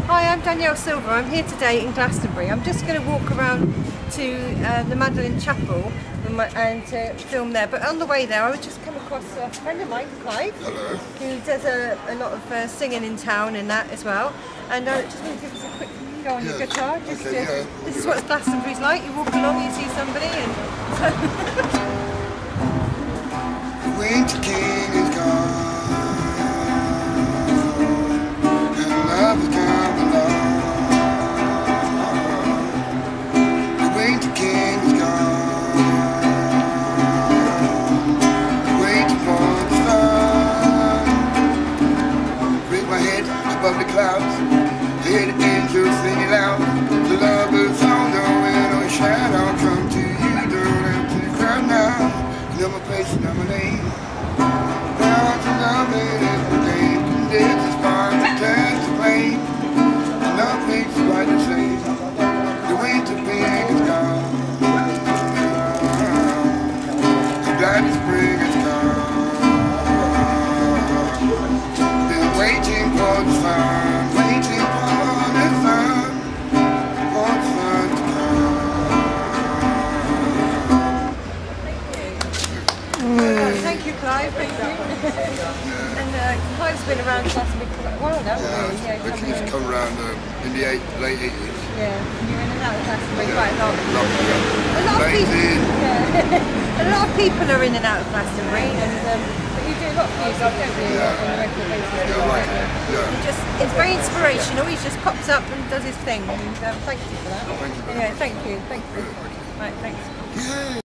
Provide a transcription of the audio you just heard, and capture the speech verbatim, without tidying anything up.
Hi, I'm Danielle Silver. I'm here today in Glastonbury. I'm just going to walk around to uh, the Magdalene Chapel and, my, and uh, film there. But on the way there, I would just come across a friend of mine, Clive, Hello. who does a, a lot of uh, singing in town and that as well. And I just want to give us a quick go on Yes. your guitar. Just Okay, to, yeah. This is what Glastonbury's like. You walk along, you see somebody, and The winter king is gone, and love has come along. The winter king is gone, waiting for the sun. Raise my head above the clouds, hear the angels singing loud. The lovers on the window shadow come to you, don't have to cry now. You know my place, you know my name. Now to love it is the name. This is fine, pretend to play. Nothing's quite the same. The winter pig is gone. The glad spring is gone. Been waiting for the sun, waiting for the sun, for the sun to come. thank you, Clive. Thank you. And uh, Clive's been around Glastonbury for quite a while now, hasn't he? Yeah, Yeah, Ricky coming used to in. come around uh, in the eight, late eighties. Yeah, you're in and out of Glastonbury Yeah. quite a lot. Lot, A yeah. lot of people, Amazing. yeah. A lot of people are in and out of Glastonbury, and um, but you do a lot for yourself, don't you? Yeah. On a regular basis. Yeah, I like it. Yeah. He just, it's very inspirational. He just pops up and does his thing. And um, thank you for that. Thank you very Yeah, much. thank you, thank you. Really like it. Right, thanks. Yeah.